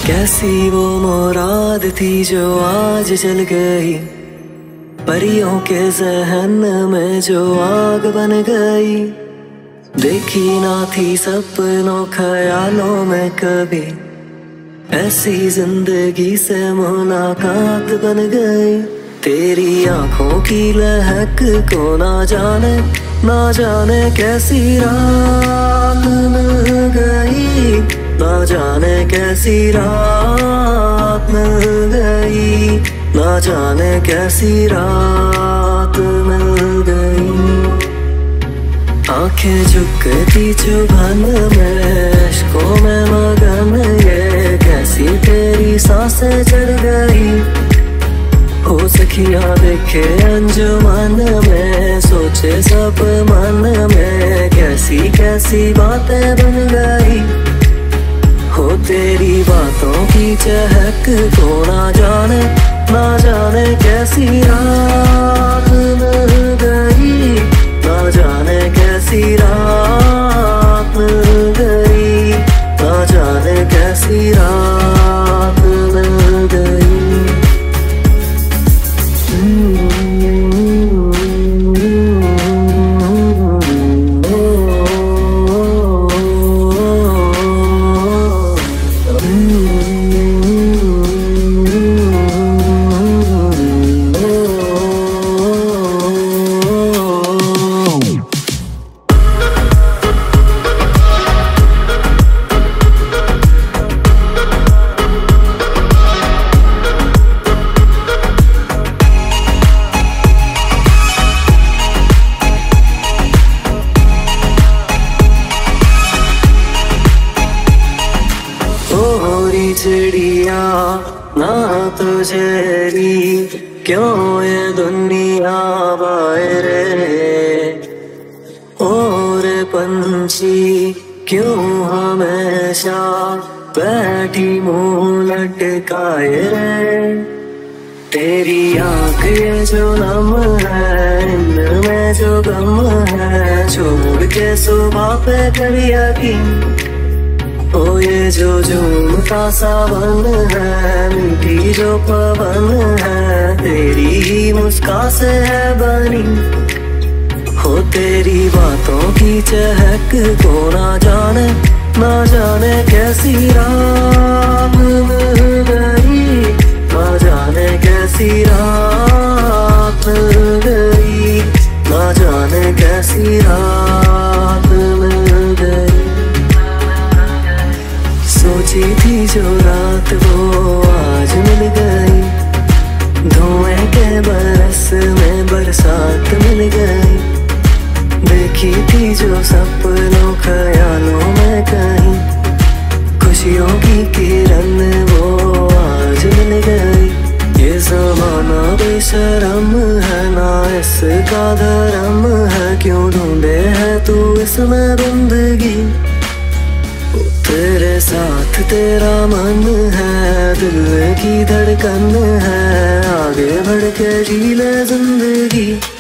कैसी वो मुराद थी जो आज जल गई, परियों के जहन में जो आग बन गई। देखी ना थी सपनों ख्यालों में कभी, ऐसी जिंदगी से मुलाकात बन गई। तेरी आंखों की लहक को ना जाने कैसी रात मिल गई, ना जाने कैसी रात मिल गई, ना जाने कैसी रात मिल गई। आंखें झुकती चुभन में, इश्कों में मगन, ये कैसी तेरी सांसें चढ़ गई। हो सखिया देखे अंजुमन में, सोचे सब मन में, कैसी कैसी बातें बन गई। हो तेरी बातों की चहक को ना जाने कैसी रात मिल गई, ना जाने कैसी रात मिल गई, ना जाने कैसी रात मिल गई। चिड़िया ना तुझे री, क्यों ये दुनिया बाहरे। और पंछी क्यों हमेशा बैठी मुंह लटकाए रे। तेरी आँख ये जो नम है, इनमें जो गम है, छोड़ के सुबह पे कर यकीन। ओ ये जो झूमता सावन है, मीठी जो पवन है, तेरी ही मुस्कान से है बनी। हो तेरी बातों की चहक को ना जाने कैसी रात मिल गई, ना जाने कैसी रात मिल गई, ना जाने कैसी रात मिल गई। सोची थी जो रात वो आज मिल गई, धुएं के बरस में बरसात मिल गई। देखी थी जो सपनों ख्यालों में कहीं, खुशियों की किरण वो आज मिल गई। ये ज़माना बेशर्म है ना इसका धर्म है, क्यों ढूंढे है तू इसमें बंदगी। तेरे साथ तेरा मन है, दिल की धड़कन है, आगे बढ़ के जी ले जिंदगी।